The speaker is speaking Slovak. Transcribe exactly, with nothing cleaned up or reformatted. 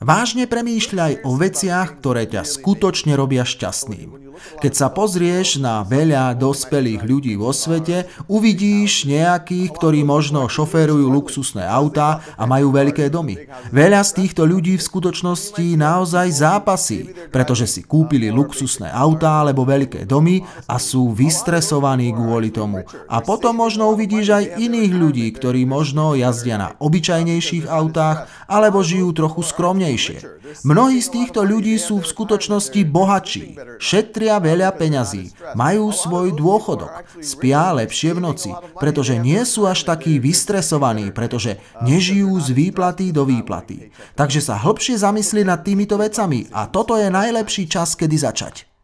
Vážne premýšľaj o veciach, ktoré ťa skutočne robia šťastným. Keď sa pozrieš na veľa dospelých ľudí vo svete, uvidíš nejakých, ktorí možno šoférujú luxusné autá a majú veľké domy. Veľa z týchto ľudí v skutočnosti naozaj zápasí, pretože si kúpili luxusné autá alebo veľké domy a sú vystresovaní kvôli tomu. A potom možno uvidíš aj iných ľudí, ktorí možno jazdia na obyčajnejších autách alebo žijú trochu skromnejšie. Mnohí z týchto ľudí sú v skutočnosti bohatší, šetria veľa peňazí, majú svoj dôchodok, spia lepšie v noci, pretože nie sú až takí vystresovaní, pretože nežijú z výplaty do výplaty. Takže sa hlbšie zamysli nad týmito vecami a toto je najlepší čas, kedy začať.